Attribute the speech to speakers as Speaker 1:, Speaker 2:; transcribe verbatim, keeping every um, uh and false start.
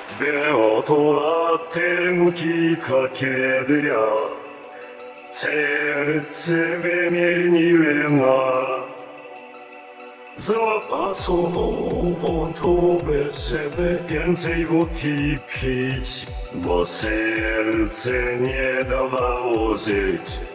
Speaker 1: Beotoate mukika kedria Serce we mnie nie ma Zapasono wątłe, żeby więcej wódki pić Bo serce nie dawało żyć